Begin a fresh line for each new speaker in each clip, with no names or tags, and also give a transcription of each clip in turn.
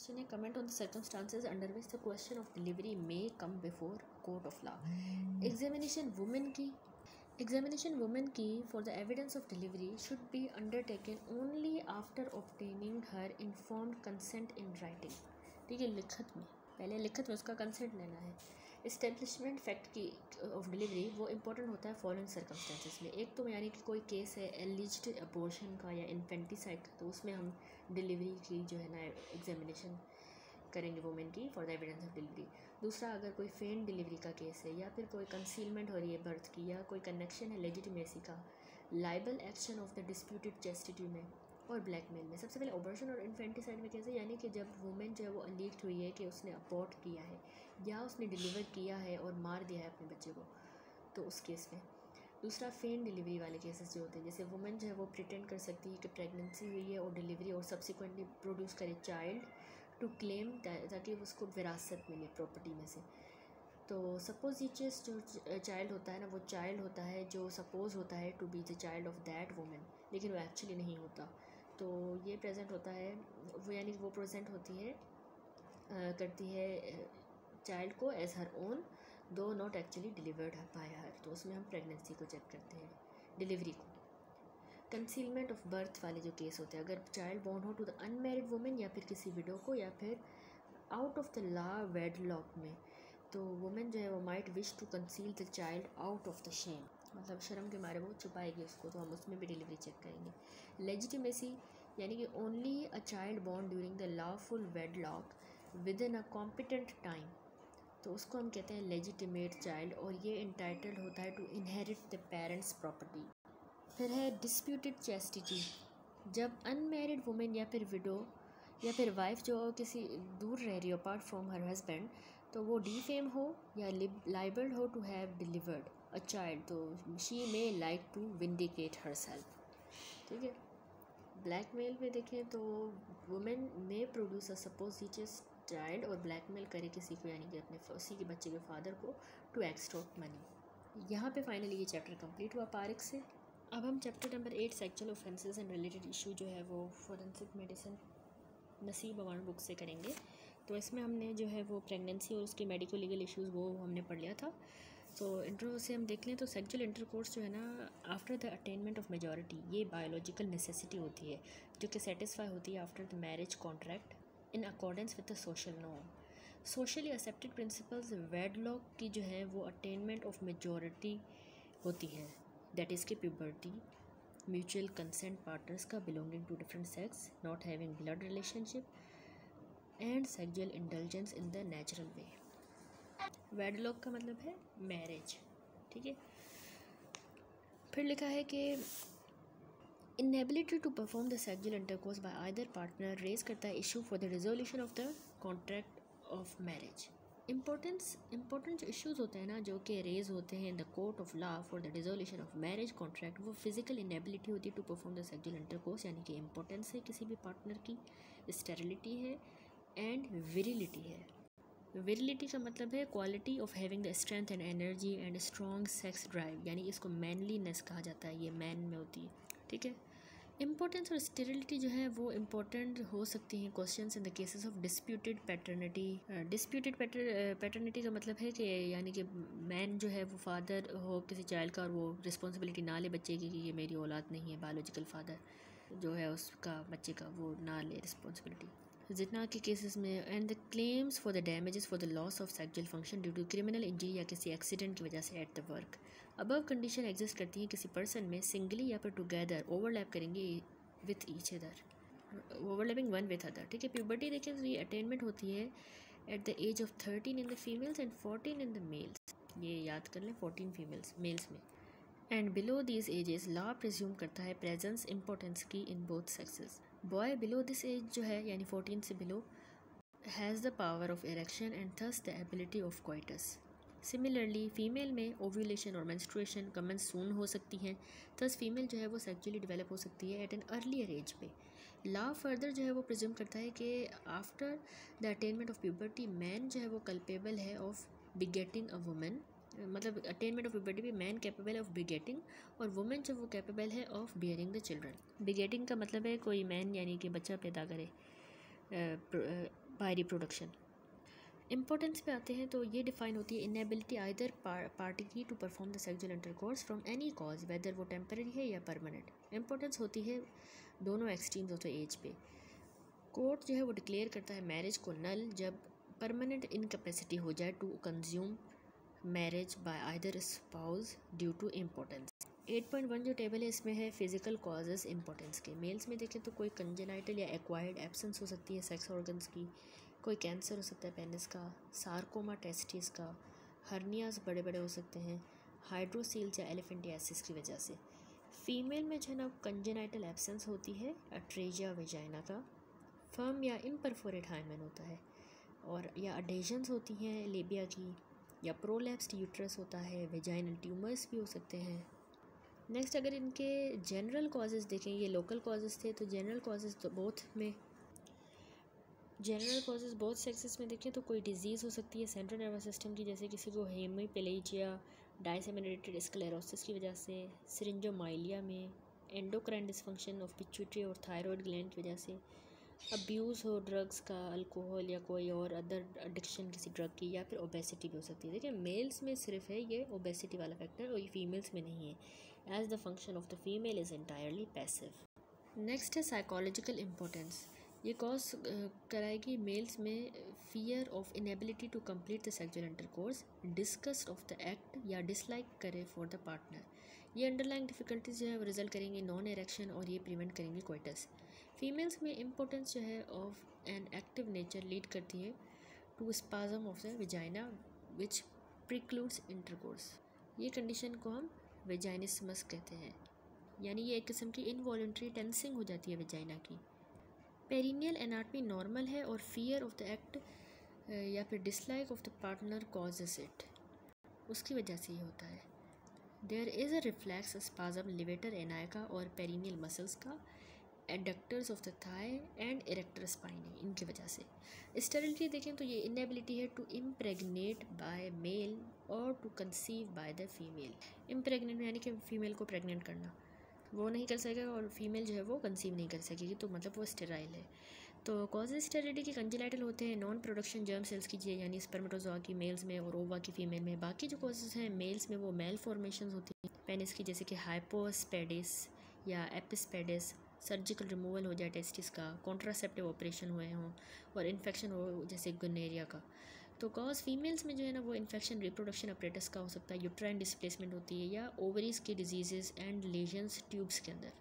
Question है comment on the circumstances under which the question of delivery may come before court of law. Examination women की for the evidence of delivery should be undertaken only after obtaining her informed consent in writing. ठीक है, लिखत में, पहले लिखत में उसका consent लेना है। इस्टेब्लिशमेंट फैक्ट की ऑफ डिलीवरी वो इंपॉर्टेंट होता है फॉलोइंग सर्कमस्टेंसेस में। एक तो यानी कि कोई केस है एलिज्ड अबॉर्शन का या इन्फेंटिसाइड का, तो उसमें हम डिलीवरी की जो है ना एग्जामिनेशन करेंगे वुमेन की for the evidence of delivery. दूसरा, अगर कोई फेन डिलीवरी का केस है या फिर कोई कंसीलमेंट हो रही है बर्थ की या कोई कनेक्शन है लेजिटिमेसी का, libel action of the disputed chastity में और ब्लैकमेल में। सबसे पहले अबॉर्शन और इन्फेंटिसाइड में कैसे, यानी कि जब वुमेन जो है वो अलीग्ड हुई है कि उसने अबॉर्ट किया है या उसने डिलीवर किया है और मार दिया है अपने बच्चे को, तो उस केस में। दूसरा, फेन डिलीवरी वाले केसेस जो होते हैं, जैसे वुमेन जो है वो प्रिटेंड कर सकती है कि प्रेगनेंसी हुई है और डिलीवरी और सब्सिक्वेंटली प्रोड्यूस करे चाइल्ड टू क्लेम, ताकि उसको विरासत मिले प्रॉपर्टी में से। तो सपोजिचियस जो चाइल्ड होता है ना, वो चाइल्ड होता है जो सपोज होता है to be the child of that women, लेकिन वो एक्चुअली नहीं होता। तो ये प्रेजेंट होता है वो, यानी वो प्रेजेंट होती है करती है चाइल्ड को as her own, though not actually delivered by her. तो उसमें हम प्रेगनेंसी को चेक करते हैं, डिलीवरी को। कंसीलमेंट ऑफ बर्थ वाले जो केस होते हैं, अगर चाइल्ड बॉर्न हो टू द अनमैरिड वुमेन या फिर किसी विडो को, या फिर out of the law wedlock में, तो वुमेन जो है वो might wish to conceal the child out of the shame, मतलब शर्म के मारे वो छुपाएगी उसको, तो हम उसमें भी डिलीवरी चेक करेंगे। लेजिटिमेसी यानी कि only a child born during the lawful wedlock within a competent time, तो उसको हम कहते हैं लेजिटिमेट चाइल्ड, और ये इंटाइटल्ड होता है to inherit the parents property. फिर है डिस्प्यूटेड चेस्टिटी, जब अनमैरिड वुमेन या फिर विडो या फिर वाइफ जो किसी दूर रह रही हो अपार्ट फ्रॉम हर हस्बैंड, तो वो डिफेम हो या लाइबल्ड हो to have delivered a child, तो she may like to vindicate herself. ठीक है। ब्लैकमेल में देखें तो women may produce a supposititious child, और ब्लैकमेल करे किसी को, यानी कि अपने उसी के बच्चे के फादर को, टू एक्सटॉर्ट मनी। यहाँ पे फाइनली ये चैप्टर कंप्लीट हुआ पारिक से। अब हम chapter number 8 sexual offences and related issue जो है वो फोरेंसिक मेडिसिन नसीब अवान बुक से करेंगे। तो इसमें हमने जो है वो प्रेगनेंसी और उसके मेडिको लीगल इश्यूज़ वो हमने पढ़ लिया था। तो इंट्रो से हम देख लें तो सेक्सुअल इंटरकोर्स जो है ना after the attainment of majority, ये बायोलॉजिकल नेसेसिटी होती है जो कि सेटिस्फाई होती है after the marriage contract in accordance with the social norm. Socially accepted principles wedlock की जो है वो अटेनमेंट ऑफ मेजॉरिटी होती है, दैट इज़ की प्यूबर्टी, म्यूचुअल कंसेंट पार्टनर्स का belonging to different sex, not having blood relationship and sexual indulgence in the natural way. Wedlock का मतलब है मैरिज। ठीक है। फिर लिखा है कि inability to perform the sexual intercourse by either partner raise करता है issue for the resolution of the contract of marriage. Important जो इश्यूज़ होते हैं ना जो कि रेज होते हैं in the court of law for the resolution of marriage contract, वो फिजिकल इनएबिलिटी होती है to perform the sexual intercourse, यानी कि इम्पोर्टेंस है किसी भी पार्टनर की, स्टेरिलिटी है एंड विरिलिटी है। विरिलिटी का मतलब है quality of having the strength and energy and strong sex drive, यानी कि इसको मैनलीनेस कहा जाता है, ये मैन में होती है। ठीक है। इम्पोर्टेंस और स्टेरिलिटी जो है वो इम्पोर्टेंट हो सकती हैं questions in the cases of disputed paternity. Disputed paternity का मतलब है कि यानी कि मैन जो है वो फादर हो किसी चाइल्ड का और वो रिस्पॉन्सिबिलिटी ना ले बच्चे की कि ये मेरी औलाद नहीं है, बायोलॉजिकल फादर जो है उसका बच्चे का वो ना ले रिस्पॉन्सिबिलिटी जितना के केसेस में। And the claims for the damages for the loss of sexual function due to criminal injury या किसी एक्सीडेंट की वजह से at the work. Above condition exist करती हैं किसी पर्सन में सिंगली या फिर टुगेदर ओवरलैप करेंगे with each other, overlapping one with other. ठीक है। प्यूबर्टी देखें तो ये अटेनमेंट होती है at the age of 13 in the females and 14 in the males, ये याद कर लें, 14 मेल्स में। And below these ages law presume करता है प्रेजेंस इंपॉर्टेंस की in both sexes. Boy below this age जो है यानी 14 से below has the power of erection and thus the ability of coitus. Similarly female में ओव्यूलेशन और मेंस्ट्रुएशन कमेंस सून हो सकती हैं, थस फीमेल जो है वो सेक्चुअली डेवलप हो सकती है एट एन अर्लियर एज पे। लॉ फर्दर जो है वो प्रिज्यूम करता है कि after the attainment of puberty man जो है वो कल्पेबल है ऑफ बिगेटिंग अ वुमेन, मतलब अटेनमेंट ऑफ प्यूबर्टी पे मैन कैपेबल ऑफ बिगेटिंग और वुमेन जो वो कैपेबल है of bearing the children. Begetting का मतलब है कोई मैन यानी कि बच्चा पैदा करे बाय रिप्रोडक्शन। इम्पोर्टेंस पे आते हैं तो ये डिफाइन होती है inability either party to perform the sexual intercourse from any cause whether वो टेम्पररी है या परमानेंट। इम्पोर्टेंस होती है दोनों एक्सट्रीम्स ऑफ द एज पे। कोर्ट जो है वो डिक्लेयर करता है मैरिज को नल जब परमानेंट इनकैपेसिटी हो जाए to consume marriage by either spouse due to importance. 8.1 जो टेबल है इसमें है फिजिकल कॉजेज इम्पोर्टेंस के। मेल्स में देखें तो कोई कंजेनाइटल या एक्वायर्ड एब्सेंस हो सकती है सेक्स ऑर्गन्स की, कोई कैंसर हो सकता है पेनिस का, सार्कोमा टेस्टिस का, हर्नियाज बड़े बड़े हो सकते हैं हाइड्रोसील्स या एलिफेंटियासिस की वजह से। फीमेल में जो है ना कंजेनाइटल एब्सेंस होती है अट्रेजिया वेजाइना का, फर्म या इम्परफोरेट हाइमेन होता है, और या अडेशंस होती हैं लेबिया की, या प्रोलैप्स्ड यूट्रस होता है, वेजाइनल ट्यूमर्स भी हो सकते हैं। नेक्स्ट अगर इनके जनरल कॉजेज़ देखें, ये लोकल कॉजेज़ थे, तो जनरल कॉजेज़ तो बोथ सेक्सेस में देखें तो कोई डिजीज़ हो सकती है सेंट्रल नर्वस सिस्टम की, जैसे किसी को हेमीपेलेजिया डाइसेमिनेटेड स्क्लेरोसिस की वजह से, सिरिंजोमाइलिया में एंडोक्राइन डिसफंक्शन ऑफ पिट्यूटरी और थायराइड ग्लैंड की वजह से, अब्यूज़ हो ड्रग्स का, अल्कोहल या कोई और अदर एडिक्शन किसी ड्रग की, या फिर ओबेसिटी भी हो सकती है। देखिए मेल्स में सिर्फ है ये ओबेसिटी वाला फैक्टर और ये फीमेल्स में नहीं है, as the function of the female is entirely passive. Next है साइकोलॉजिकल इम्पोर्टेंस। ये कॉज कराएगी मेल्स में fear of inability to complete the sexual intercourse, disgust of the act या डिसलाइक करे फॉर द पार्टनर। ये अंडरलाइंग डिफिकल्टीज जो है वो रिजल्ट करेंगे नॉन इरेक्शन और ये प्रिवेंट करेंगे कोइटस। फीमेल्स में इम्पोर्टेंस जो है of an active nature lead करती है to spasm of the vagina which precludes intercourse. ये कंडीशन को हम वेजाइनिस्मस कहते हैं, यानी ये एक किस्म की इनवॉलंटरी टेंसिंग हो जाती है वेजाइना की। पेरिनियल एनाटमी नॉर्मल है और फियर ऑफ द एक्ट या फिर dislike of the partner causes it, उसकी वजह से ये होता है। There is a reflex spasm levator ani और पेरिनियल मसल्स का, adductors of the thigh and erector spinae, इनकी वजह से। स्टेरिलिटी देखें तो ये इनएबिलिटी है टू इम्प्रेगनेट बाय मेल और to conceive by the female. Impregnate यानी कि फीमेल को प्रेग्नेंट करना, वो नहीं कर सकेगा और फीमेल जो है वो कंसीव नहीं कर सकेगी, तो मतलब वो स्टेराइल है। तो कॉजेज स्टेरिलिटी के कंजेनाइटल होते हैं नॉन प्रोडक्शन जर्म सेल्स की, यानी स्पर्मेटोजोआ की मेल्स में और ओवा की फीमेल में। बाकी जो कॉजेज हैं मेल्स में वो मेल फॉर्मेशन होती हैं पेनिस की, जैसे कि हाइपोस्पेडिस या एपिस्पेडिस, सर्जिकल रिमूवल हो जाए टेस्टिस का, कॉन्ट्रासेप्टिव ऑपरेशन हुए हों और इन्फेक्शन हो जैसे गोनेरिया का। तो कॉज फीमेल्स में जो है ना वो इन्फेक्शन रिप्रोडक्शन अपरेटस का हो सकता है, यूट्राइन डिस्प्लेसमेंट होती है, या ओवरीज के डिजीज़ एंड लेजन्स ट्यूब्स के अंदर।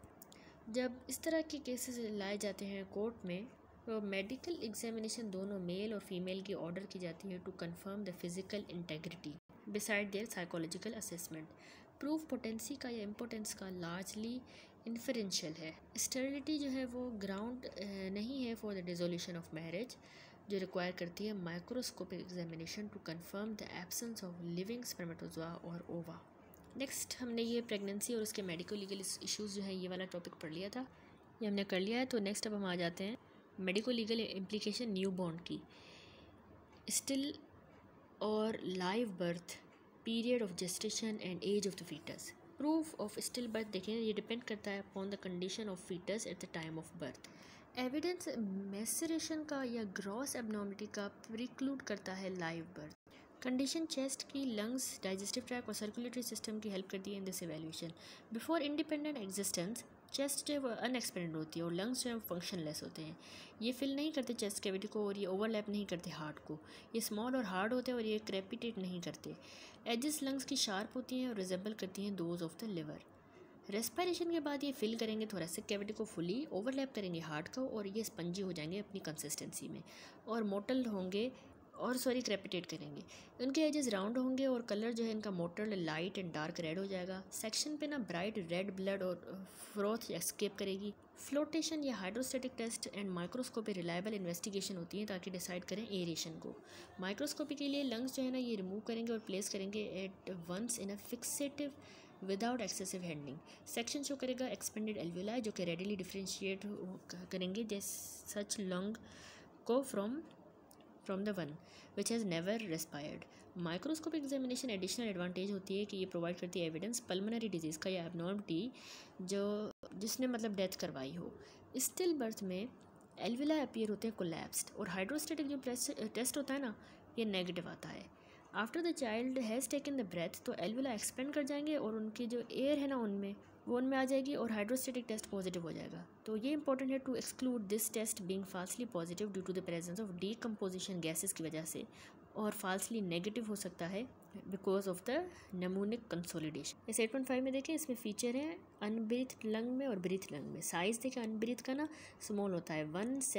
जब इस तरह के केसेस लाए जाते हैं कोर्ट में तो मेडिकल एग्जामिनेशन दोनों मेल और फीमेल की ऑर्डर की जाती है to confirm the physical integrity beside their psychological assessment. Proof potency का या इम्पोर्टेंस का लार्जली इन्फरेंशियल है। स्टेरिलिटी जो है वो ग्राउंड नहीं है for the dissolution of marriage, जो रिक्वायर करती है microscopic examination to confirm the absence of living spermatozoa और ओवा। नेक्स्ट हमने ये प्रेगनेंसी और उसके मेडिको लीगल इश्यूज़ जो है ये वाला टॉपिक पढ़ लिया था, ये हमने कर लिया है। तो नेक्स्ट अब हम आ जाते हैं मेडिको लीगल इम्प्लीकेशन न्यूबॉर्न की। स्टिल और live birth, period of gestation and age of the foetus. Proof of still birth देखें ये डिपेंड करता है upon the condition of foetus at the time of birth. Evidence maceration का या gross abnormality का preclude करता है लाइव बर्थ। कंडीशन चेस्ट की, लंग्स, डाइजेस्टिव ट्रैक्ट और सर्कुलेटरी सिस्टम की हेल्प करती है in this evaluation. Before independent existence chest जो है वो अनएक्सपेंडेड होती है और लंग्स जो है फंक्शनलेस होते हैं। ये फिल नहीं करते चेस्ट कैविटी को और ये ओवरलैप नहीं करते हार्ट को। ये स्मॉल और हार्ड होते हैं और ये क्रेपिटेट नहीं करते। एजेस लंग्स की शार्प होती हैं और रिजेंबल करती हैं those of the liver. Respiration के बाद ये फिल करेंगे थोरेसिक कैविटी को फुली, ओवरलैप करेंगे हार्ट को और ये स्पंजी हो जाएंगे अपनी कंसिस्टेंसी में और मोटल होंगे और क्रेपिटेट करेंगे। उनके एजेस राउंड होंगे और कलर जो है इनका mottle light and dark red हो जाएगा। सेक्शन पे ना ब्राइट रेड ब्लड और फ्रोथ एस्केप करेगी। फ्लोटेशन या hydrostatic test and microscopy reliable investigation होती है ताकि डिसाइड करें एरेशन को। माइक्रोस्कोपी के लिए लंग्स जो है ना ये रिमूव करेंगे और प्लेस करेंगे at once in a fixative without excessive handling. Section show करेगा एक्सपेंडेड एल्वियोलाई जो कि रेडिली डिफ्रेंशिएट करेंगे जैसे सच लंग को from the one which has never respired. Microscopic examination additional advantage होती है कि ये प्रोवाइड करती है एविडेंस पल्मोनरी डिजीज़ का या एबनॉर्मलिटी जो जिसने मतलब डेथ करवाई हो। स्टिल बर्थ में एल्विला अपीयर होते हैं कोलैप्स्ड, और हाइड्रोस्टेटिक जो टेस्ट होता है ना, ये नेगेटिव आता है। After the child has taken the breath, तो एल्विला एक्सपेंड कर जाएंगे और उनकी जो एयर है ना उनमें वो उनमें आ जाएगी और हाइड्रोस्टेटिक टेस्ट पॉजिटिव हो जाएगा। तो ये इंपॉर्टेंट है to exclude this test being falsely positive due to the presence of decomposition gases की वजह से, और फाल्सली नेगेटिव हो सकता है because of the pneumonic consolidation. इस 8.5 में देखें, इसमें फीचर है अनब्रीथ लंग में और ब्रीथ लंग में। साइज़ देखें, अनब्रीथ का ना स्मॉल होता है,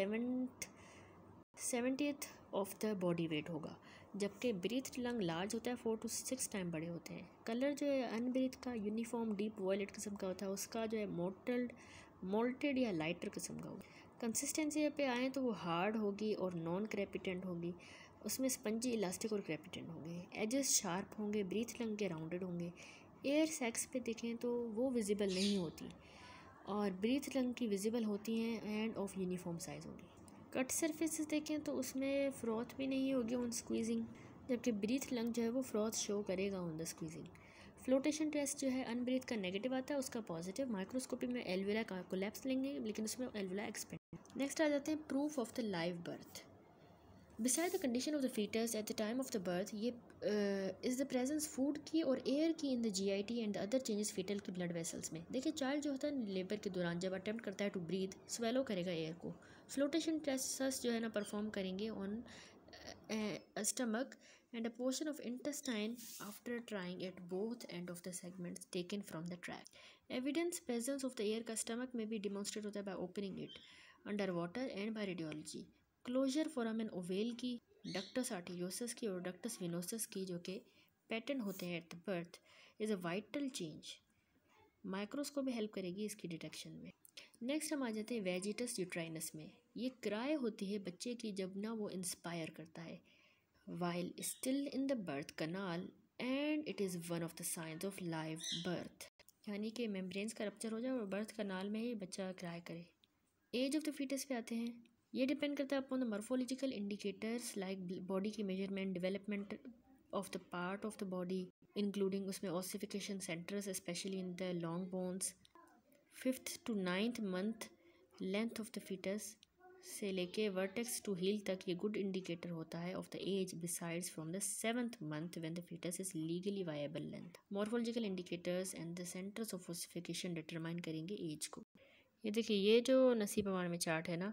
1/70 ऑफ द बॉडी वेट होगा, जबकि ब्रीथ लंग लार्ज होता है, 4 to 6 टाइम बड़े होते हैं। कलर जो है अनब्रीथ का यूनिफॉर्म डीप वॉयलेट किस्म का होता है, उसका जो है मोल्टेड या लाइटर किस्म का होगा। कंसिस्टेंसी पे आएँ तो वो हार्ड होगी और नॉन क्रेपिटेंट होगी, उसमें स्पंजी, इलास्टिक और क्रेपिटेंट होंगे। एजेस शार्प होंगे, ब्रीथ लंग के राउंडेड होंगे। एयर सैक्स पे देखें तो वो विजिबल नहीं होती और ब्रीथ लंग की विजिबल होती हैं एंड ऑफ यूनिफॉर्म साइज़ होगी। कट सरफेसेस देखें तो उसमें फ्रॉथ भी नहीं होगी ऑन स्क्वीजिंग, जबकि ब्रीथ लंग जो है वो फ्रॉथ शो करेगा on the squeezing. Flotation test जो है अनब्रीथ का नेगेटिव आता है, उसका पॉजिटिव। माइक्रोस्कोपी में एल्विला का कोलैप्स लेंगे, लेकिन उसमें एल्विला एक्सपेंड। नेक्स्ट आ जाते हैं proof of the live birth. Beside the condition of the foetus at the time of the birth, ये इज़ द प्रेजेंस फूड की और एयर की in the GIT and other changes foetal की blood vessels में। देखिए, child जो होता है लेबर के दौरान जब अटेम्प्ट करता है टू ब्रीथ, स्वेलो करेगा एयर को। फ्लोटेशन टेस्ट जो है ना परफॉर्म करेंगे on stomach and a portion of intestine after trying at both end of the segments taken from the tract. Evidence presence of the air का stomach में भी demonstrate होता है by opening it under water and by radiology. Closure foramen ovale की, ductus arteriosus की और ductus venosus की, जो कि पैटर्न होते हैं at the birth, is a vital change. Microscope भी हेल्प करेगी इसकी डिटेक्शन में। नेक्स्ट हम आ जाते हैं वेजिटस यूट्राइनस में। ये क्राई होती है बच्चे की जब ना वो इंस्पायर करता है while still in the birth canal, and it is one of the signs of live birth, यानी कि मेम्ब्रेन्स का रप्चर हो जाए और बर्थ कनाल में ही बच्चा क्राई करे। एज ऑफ द फीटस पे आते हैं। ये डिपेंड करता है upon the morphological indicators like body की measurement, development of the part of the body including उसमें ossification centres specially in the long bones. 5th to 9th month length of the foetus से लेके vertex to heal तक ये good indicator होता है of the age, besides from the 7th month when the foetus is legally viable length. Morphological indicators and the centres of ossification determine करेंगे age को। ये देखिए, ये जो नसीब अमान में चार्ट है ना,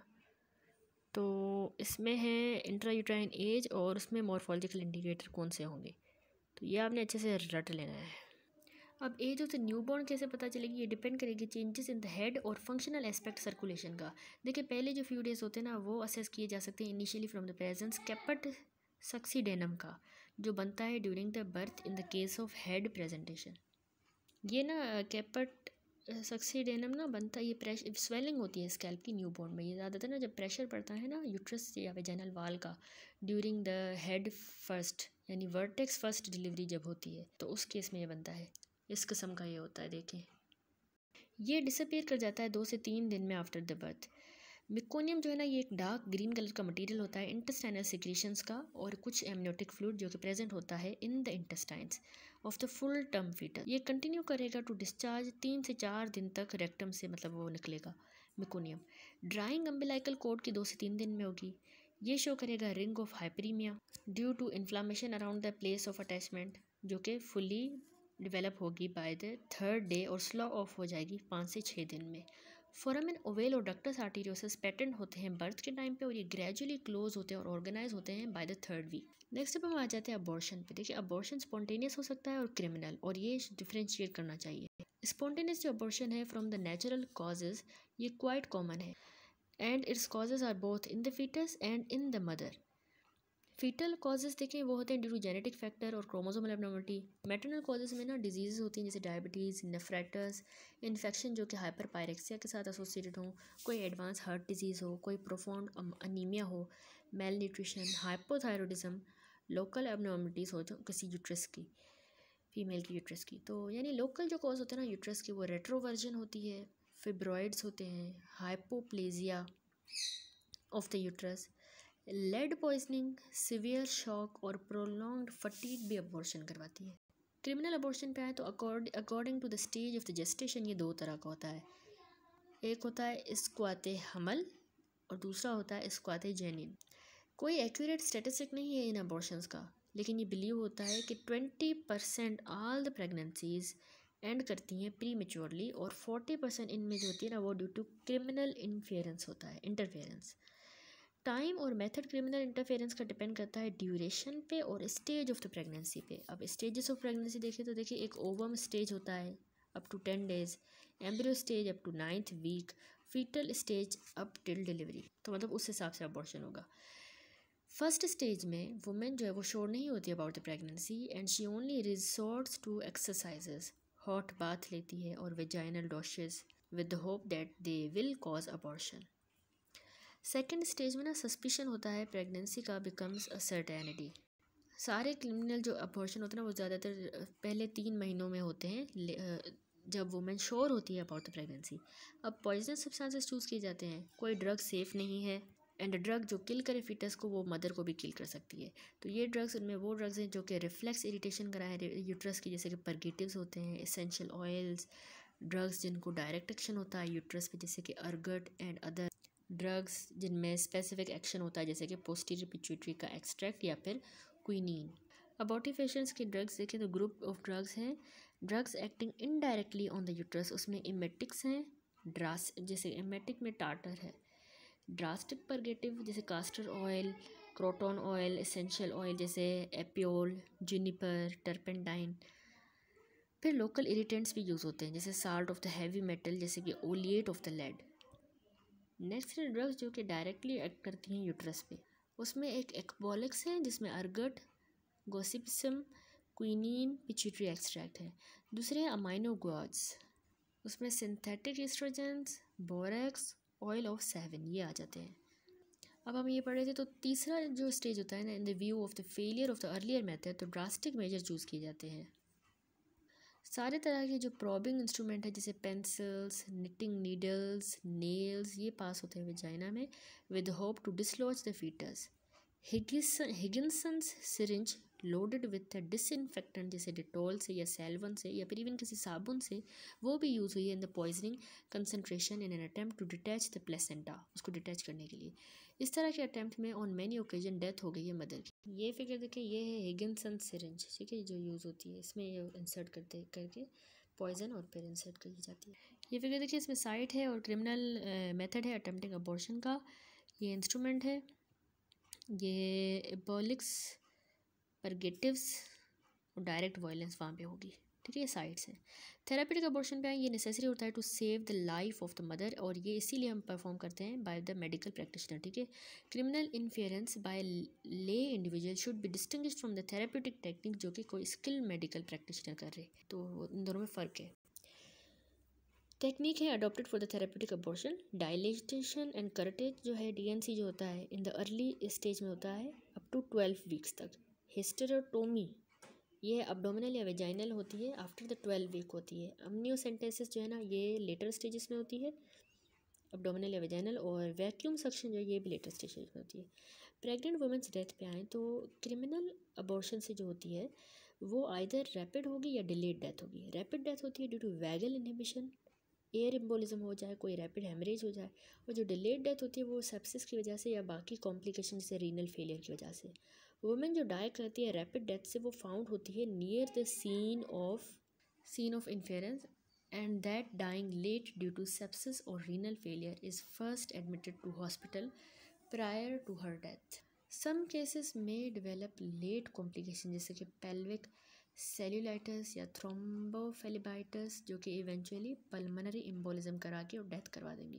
तो इसमें है इंट्रायूट्राइन एज और उसमें मॉर्फोलॉजिकल इंडिकेटर कौन से होंगे, तो ये आपने अच्छे से रट लेना है। अब एज ऑफ द न्यूबॉर्न कैसे पता चलेगी, ये डिपेंड करेगी चेंजेस इन द हेड और फंक्शनल एस्पेक्ट सर्कुलेशन का। देखिए, पहले जो फ्यू डेज होते हैं ना वो असेस किए जा सकते हैं initially from the presence caput succedaneum का, जो बनता है during the birth in the case of head presentation. ये ना कैपट सक्सीडेनम ना बनता है, ये प्रेशर स्वेलिंग होती है स्कैल्प की न्यूबॉर्न में। ये ज़्यादातर ना जब प्रेशर पड़ता है ना यूट्रस या वेजाइनल वाल का ड्यूरिंग द हेड फर्स्ट, यानी वर्टेक्स फर्स्ट डिलीवरी जब होती है, तो उस केस में ये बनता है। इस किस्म का ये होता है। देखें, ये डिसअपीयर कर जाता है 2 से 3 दिन में आफ्टर द बर्थ। मिकोनियम जो है ना, ये एक डार्क ग्रीन कलर का मटेरियल होता है इंटेस्टाइनल सिक्रीशंस का और कुछ एमनियोटिक फ्लूइड जो कि प्रेजेंट होता है in the intestines of the full term foetus. ये कंटिन्यू करेगा टू डिस्चार्ज 3 से 4 दिन तक रेक्टम से, मतलब वो निकलेगा मिकोनियम। ड्राइंग अम्बिलाइकल कोड की 2 से 3 दिन में होगी। ये शो करेगा ring of hyperaemia due to inflammation around the place of attachment, जो कि फुली डेवलप होगी बाय द 3rd डे और स्लो ऑफ हो जाएगी 5 से 6 दिन में। फोरामेन ओवेल और डक्टस आर्टीरियोसस पैटर्न होते हैं बर्थ के टाइम पे और ये ग्रेजुअली क्लोज होते हैं और ऑर्गेनाइज होते हैं bye the 3rd week. Next अब हम आ जाते हैं अबॉर्शन पे। देखिए, अबॉर्शन स्पॉन्टेनियस हो सकता है और क्रिमिनल, और ये डिफ्रेंशिएट करना चाहिए। स्पॉन्टेनियस जो अबॉर्शन है फ्रॉम द नेचुरल कॉजेज, ये क्वाइट कॉमन है and its causes are both in the foetus and in the mother. Foetal causes देखें वो होते हैं ड्यू टू जेनेटिक फैक्टर और क्रोमोसोमल एब्नॉर्मलिटी। मैटरनल कॉजेज़ में ना डिजीज़ होती हैं जैसे डायबिटीज़, नेफ्राइटिस, इन्फेक्शन जो कि हाइपर पायरेक्सिया के साथ एसोसिएटेड हो, कोई एडवांस हार्ट डिजीज़ हो, कोई प्रोफाउंड अनीमिया हो, malnutrition, hypothyroidism, local abnormalities हो तो किसी यूट्रस की, फीमेल की यूट्रस की। तो यानी लोकल जो कॉज होते हैं ना यूट्रस की, वो रेट्रोवर्जन होती है, फिब्रॉइड्स होते हैं, hypoplasia of the uterus, lead poisoning, severe shock और प्रोलॉन्ग्ड फटीग भी अबॉर्शन करवाती है। क्रिमिनल अबॉर्शन पे आए तो according to the stage of the gestation ये 2 तरह का होता है। एक होता है इस्क्वाते हमल और दूसरा होता है स्क्वाथेजेनिन। कोई एक्यूरेट स्टेटिस्टिक नहीं है इन अबॉर्शंस का, लेकिन ये बिलीव होता है कि 20% ऑल द प्रेगनेंसीज एंड करती हैं प्री मेच्योरली, और 40% इनमें जो होती है ना वो due to criminal interference. Time और मेथड क्रिमिनल इंटरफेरेंस का डिपेंड करता है ड्यूरेशन पे और स्टेज ऑफ द प्रेगनेंसी पे। अब स्टेजेस ऑफ प्रेगनेंसी देखें तो देखिए, एक ओवम स्टेज होता है up to 10 days, embryo stage up to 9th week, foetal stage up till delivery. तो मतलब उस हिसाब से अबॉर्शन होगा। फर्स्ट स्टेज में वुमेन जो है वो श्योर नहीं होती about the pregnancy and she only resorts to exercises, hot bath लेती है और vaginal douches with the hope that they will cause abortion. Second stage में ना सस्पिशन होता है प्रेगनेंसी का बिकम्स अ सर्टेनिटी। सारे क्रिमिनल जो अबॉर्शन होते हैं ना वो ज़्यादातर पहले 3 महीनों में होते हैं, जब वुमेन श्योर होती है अबाउट द प्रेगनेंसी। अब पॉइजनस सब्सटेंसेस चूज़ किए जाते हैं, कोई ड्रग सेफ़ नहीं है, एंड ड्रग जो किल करे फीटस को वो मदर को भी किल कर सकती है। तो ये ड्रग्स, उनमें वो ड्रग्स हैं जो कि रिफ्लेक्स इरिटेशन कराएं यूट्रस की, जैसे कि परगेटिव्स होते हैं, एसेंशियल ऑयल्स, ड्रग्स जिनको डायरेक्ट एक्शन होता है यूट्रस पे जैसे कि अर्गट, एंड अदर ड्रग्स जिनमें स्पेसिफिक एक्शन होता है जैसे कि पोस्टीरियर पिट्यूटरी का एक्सट्रैक्ट या फिर क्विनीन। अबॉर्टिफिकेशंस के ड्रग्स देखें तो ग्रुप ऑफ ड्रग्स हैं, drugs acting indirectly on the uterus, उसमें इमेटिक्स हैं, ड्रास जैसे इमेटिक में टाटर है, ड्रास्टिक परगेटिव जैसे castor oil, croton oil, essential oil जैसे एपियोल, जिनिपर, टर्पेंटाइन। फिर लोकल इरिटेंट्स भी यूज़ होते हैं जैसे salt of the heavy metal जैसे कि oleate of the lead. Next drugs जो कि डायरेक्टली एक्ट करती हैं यूट्रस पे, उसमें एक एक्बॉलिक्स है जिसमें ergot, gossypium, quinine, pituitary extract है। दूसरे अमाइनो गुआड्स, उसमें synthetic oestrogens, borax, oil of 7 ये आ जाते हैं। अब हम ये पढ़ रहे थे, तो तीसरा जो स्टेज होता है ना, in the view of the failure of the earlier method, तो ड्रास्टिक मेजर चूज़ किए जाते हैं। सारे तरह के जो प्रॉबिंग इंस्ट्रूमेंट है जैसे पेंसिल्स, निटिंग नीडल्स, नेल्स, ये पास होते हैं वेजाइना में with hope to dislodge the foetus. Higginson's syringe loaded with disinfectant जैसे डिटॉल से या सैल्वन से या फिर इवन किसी साबुन से, वो भी यूज़ हुई है in the poisoning concentration in an attempt to detach the placenta, उसको डिटैच करने के लिए। इस तरह के अटैम्प्ट में ऑन मैनी ओकेजन डेथ हो गई है मदर की। ये फिगर देखें, ये है हिगिनसन सिरिंज, ठीक है, जो यूज़ होती है, इसमें ये इंसर्ट करके पॉइजन और फिर इंसर्ट की जाती है। ये फिगर देखिए, इसमें साइट है और क्रिमिनल मेथड है अटेम्प्टिंग अबॉर्शन का। ये इंस्ट्रूमेंट है, ये एबॉलिक्स, परगेटिव्स और डायरेक्ट वायलेंस वहाँ पे होगी, ठीक है, ये साइड्स हैं। थेरापेटिक अबॉर्शन पे ये नेसेसरी होता है to save the life of the mother, और ये इसीलिए हम परफॉर्म करते हैं बाय द मेडिकल प्रैक्टिशनर, ठीक है। Criminal interference by lay individual should be distinguished from the therapeutic technique जो कि कोई स्किल्ड मेडिकल प्रैक्टिशनर कर रहे, तो इन दोनों में फ़र्क है। टेक्निक है adopted for the therapeutic abortion, dilatation and curettage जो है, डीएनसी जो होता है इन द अर्ली स्टेज में होता है अप टू 12 वीक्स तक। हिस्टेरोटोमी ये अब्डोमिनल या वेजाइनल होती है, आफ्टर द 12 वीक होती है। अम्नियोसेंटेसिस जो है ना, ये लेटर स्टेजेस में होती है, अब्डोमिनल या वेजाइनल, और वैक्यूम सक्शन जो है ये भी लेटर स्टेजेस में होती है। प्रेग्नेंट वुमेन्स डेथ पे आएँ तो क्रिमिनल अबॉर्शन से जो होती है वो आइदर रैपिड होगी या डिलेड डेथ होगी। रैपिड डेथ होती है due to vagal inhibition, air embolism हो जाए, कोई रैपिड हेमरेज हो जाए, और जो डिलेड डेथ होती है वो सेप्सिस की वजह से या बाकी कॉम्प्लिकेशन जैसे रीनल फेलियर की वजह से। वुमेन जो डाई करती है रैपिड डेथ से वो फाउंड होती है near the scene of interference, and that dying late due to sepsis और renal failure is first admitted to hospital prior to her death. Some cases में डेवलप लेट कॉम्प्लिकेशन जैसे कि pelvic cellulitis या थ्रोम्बोफेलिबाइटिस जो कि eventually pulmonary embolism करा के और डेथ करवा देंगे।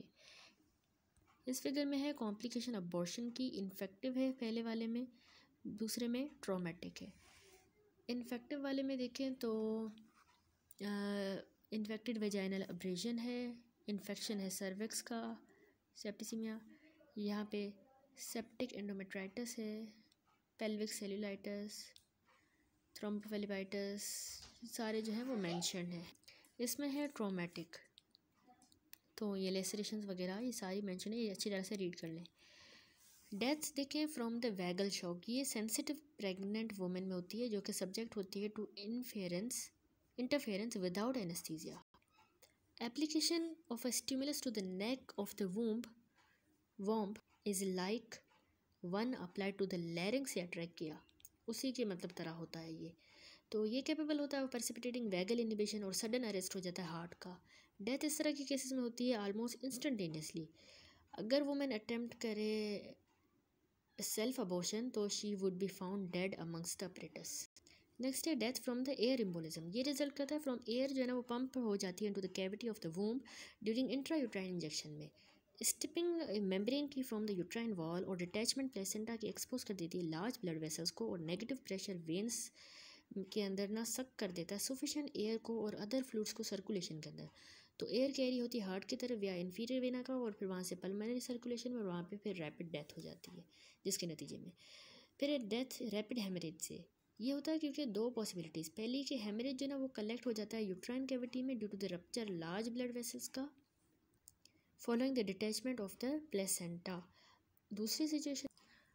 इस फिगर में है कॉम्प्लिकेशन अबॉर्शन की, इन्फेक्टिव है पहले वाले में, दूसरे में ट्रॉमेटिक है। इन्फेक्टिव वाले में देखें तो इन्फेक्टेड वेजाइनल अब्रेजन है, इन्फेक्शन है सर्विक्स का, सेप्टिसिमिया, यहाँ पे सेप्टिक एंडोमेट्राइटिस है, पेल्विक सेल्यूलाइटिस, थ्रोम्बोफेलिबाइटिस, सारे जो है वो मेंशन है। इसमें है ट्रॉमेटिक, तो ये लेसरेशंस वगैरह ये सारी मेंशन है, ये अच्छी तरह से रीड कर लें। डेथ्स देखें फ्रॉम द वैगल शॉक, ये सेंसिटिव प्रेग्नेंट वुमेन में होती है जो कि सब्जेक्ट होती है to interference without anaesthesia. Application of a stimulus to the neck of the womb womb is like one applied to the larynx या ट्रैकिया, उसी के मतलब तरह होता है ये। तो ये कैपेबल होता है प्रेसिपिटेटिंग वैगल इनिबिशन और सडन अरेस्ट हो जाता है हार्ट का। डेथ इस तरह के केसेस में होती है ऑलमोस्ट इंस्टेंटेनियसली। अगर वुमेन अटेम्प्ट करे सेल्फ अबॉर्शन तो she would be found dead amongst the apparatus. Next है death from the air embolism. ये रिजल्ट करता है फ्रॉम एयर जो है ना वो पंप हो जाती है into the cavity of the womb during intrauterine injection में। स्टिपिंग मेम्ब्रेन की फ्रॉम द यूट्राइन वॉल और डिटैचमेंट प्लेसेंटा की एक्सपोज कर देती है लार्ज ब्लड वेसल्स को, और नेगेटिव प्रेशर वेन्स के अंदर ना सक कर देता है सफिशिएंट एयर को और अदर फ्लूइड्स को सर्कुलेशन के अंदर। तो एयर कैरी होती है हार्ट की तरफ या इन्फीरियर वेना का, और फिर वहाँ से पल्मोनरी सर्कुलेशन में, और वहाँ पे फिर रैपिड डेथ हो जाती है, जिसके नतीजे में फिर डेथ रैपिड हेमरेज से। ये होता है क्योंकि दो पॉसिबिलिटीज़, पहली कि हेमरेज जो ना वो कलेक्ट हो जाता है यूट्राइन कैविटी में due to the rupture large blood vessels का following the detachment of the placenta. दूसरी सिचुएशन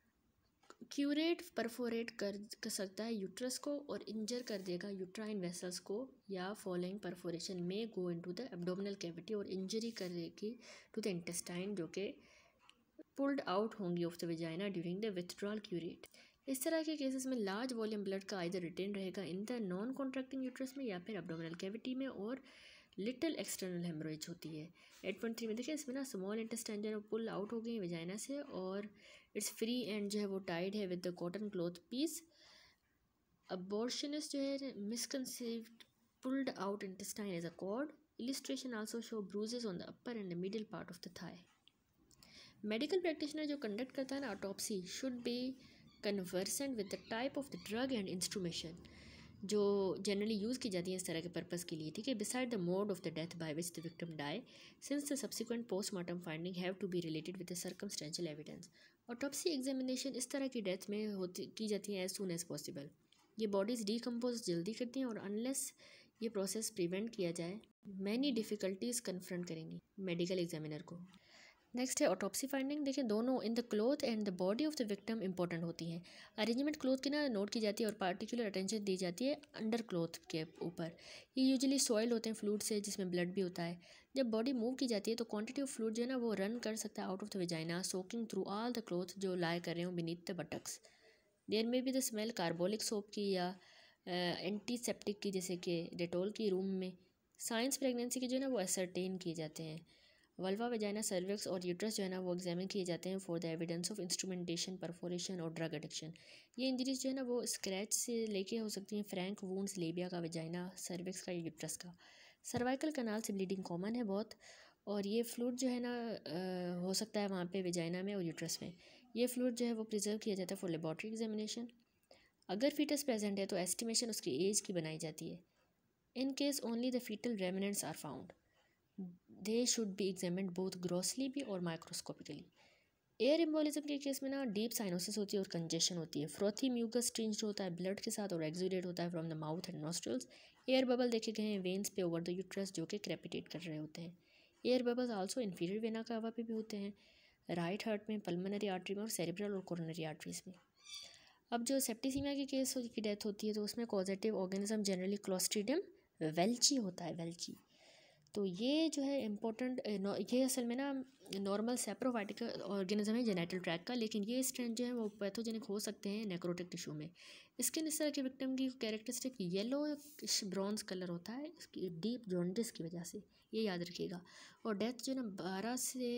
क्यूरेट परफोरेट कर सकता है यूट्रस को और इंजर कर देगा यूट्राइन वेसल्स को, या फॉलोइंग परफोरेशन में go into the abdominal cavity और इंजरी करेगी टू द इंटेस्टाइन जो कि पुल्ड आउट होंगी of the vagina during the withdrawal curette. इस तरह के केसेस में लार्ज वॉल्यूम ब्लड का आइदर रिटेन रहेगा in the non contracting uterus में या फिर एब्डोमिनल कैविटी में, और लिटिल एक्सटर्नल हेमरेज होती है। 8.3 में देखिए इसमें ना स्मॉल इंटेस्टाइन जो है पुल आउट हो गई है वेजाइना से, और इट्स फ्री एंड जो है वो टाइड है with the cotton cloth piece. Abortionist जो है misconceived pulled out intestine as a cord. Illustration also show bruises on the upper end the middle part of the thigh. Medical practitioner जो conduct करता है ना autopsy should be conversant with the type of the drug and instrumentation जो generally use की जाती है इस तरह के पर्पज़ के लिए, ठीक है। Beside the mode of the death by which the victim die, since the subsequent postmortem finding have to be related with the circumstantial evidence. Autopsy examination इस तरह की डेथ में की जाती है एज सून एज पॉसिबल। ये bodies decompose जल्दी करती हैं, और अनलेस ये प्रोसेस प्रिवेंट किया जाए मैनी डिफ़िकल्टीज़ कन्फ्रंट करेंगी मेडिकल एग्जामिनर को। नेक्स्ट है ऑटोप्सी फाइंडिंग। देखिए दोनों in the cloth and the body of the victim important होती हैं। अरेंजमेंट क्लोथ की ना नोट की जाती है और पार्टिकुलर अटेंशन दी जाती है अंडर क्लोथ के ऊपर। ये यूजुअली सॉइल होते हैं फ्लूइड से जिसमें ब्लड भी होता है। जब बॉडी मूव की जाती है तो क्वांटिटी ऑफ फ्लूइड जो है ना वो रन कर सकता है out of the vagina soaking through all the cloth जो लाई कर रहे हो बीनीथ द बटक्स। देयर में भी द स्मेल कार्बोलिक सोप की या एंटीसेप्टिक की, जैसे कि डेटोल की रूम में। साइंस प्रेगनेंसी के जो है ना वो असरटेन किए जाते हैं। वल्वा वेजाइना सर्विक्स और यूट्रस जो है ना वो एग्जामिन किए जाते हैं for the evidence of instrumentation perforation और ड्रग एडिक्शन। ये इंजरीज जो है ना वो स्क्रैच से लेके हो सकती हैं फ्रैंक वूंड्स लेबिया का, वेजाइना सर्विक्स का या यूट्रस का। सर्वाइकल कनाल से ब्लीडिंग कॉमन है बहुत, और ये फ्लूइड जो है ना हो सकता है वहाँ पे वेजाइना में और यूट्रस में। ये फ्लूइड जो है वो प्रिजर्व किया जाता है फॉर लेबॉर्ट्री एग्जामिनेशन। अगर फीटस प्रेजेंट है तो एस्टिमेशन उसकी एज की बनाई जाती है। In case only the foetal remnants are found, they should be examined both grossly भी और माइक्रोस्कोपिकली। एयर एम्बोलिज्म के केस में ना डीप साइनोसिस होती है और कंजेशन होती है। फ्रोथी म्यूकस टिंज्ड होता है ब्लड के साथ और एक्सुडेट होता है from the mouth and nostrils. Air bubble देखे गए हैं वेन्स पे ओवर द यूट्रस जो कि क्रेपिटेट कर रहे होते हैं। Air bubbles also inferior vena cava पे भी होते हैं, राइट हार्ट में, पल्मोनरी आर्टरी में और सेरिब्रल और कोरोनरी आर्टरीज में। अब जो सेप्टिसीमिया के केस की डेथ होती है तो उसमें causative organism generally clostridium welchii होता है, वेल्ची। तो ये जो है इम्पोर्टेंट, ये असल में ना नॉर्मल सेप्रोफाइटिक ऑर्गेनिज्म है जेनेटल ट्रैक का, लेकिन ये स्ट्रेन जो है वो पैथोजेनिक हो सकते हैं नेक्रोटिक टिश्यू में। स्किन इस तरह के विक्टिम की कैरेक्टरिस्टिक येलो ब्रॉन्ज कलर होता है इसकी डीप जॉन्डिस की वजह से, ये याद रखिएगा। और डेथ जो है ना 12 से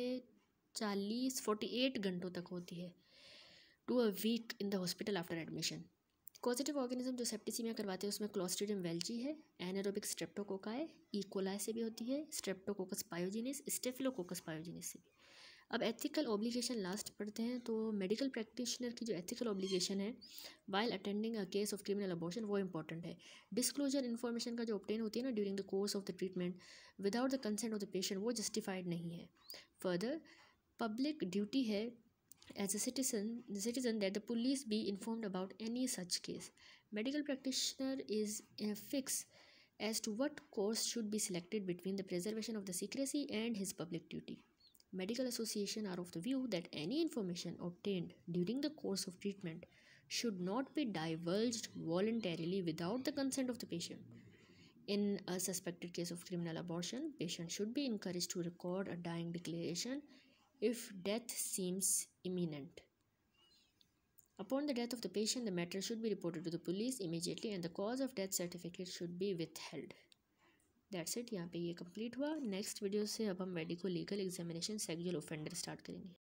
48 घंटों तक होती है, to a week in the hospital after admission. Positive organism जो सेप्टिसीमिया करवाते हैं उसमें क्लोस्ट्रीडियम वेल्ची है, एनारोबिक स्ट्रेप्टोकोकाई, इकोलाई से भी होती है, स्ट्रेप्टोकोकस पायोजिनिस, स्टेफिलोकोकस पायोजिनिस से भी। अब एथिकल ऑब्लिगेशन लास्ट पढ़ते हैं। तो मेडिकल प्रैक्टिशनर की जो एथिकल ऑब्लिगेशन है while attending a case of criminal abortion वो इंपॉर्टेंट है। डिस्क्लोजर इन्फॉर्मेशन का जो ऑब्टेन होती है ना during the course of the treatment without the consent of the patient वो जस्टिफाइड नहीं है। फर्दर पब्लिक ड्यूटी है as a citizen that the police be informed about any such case. Medical practitioner is in a fix as to what course should be selected between the preservation of the secrecy and his public duty. Medical association are of the view that any information obtained during the course of treatment should not be divulged voluntarily without the consent of the patient. In a suspected case of criminal abortion, patient should be encouraged to record a dying declaration if death seems imminent. Upon the death of the patient, the matter should be reported to the police immediately and the cause of death certificate should be withheld. That's it. यहाँ पे ये complete हुआ. Next video से अब हम medico legal examination sexual offender start करेंगे.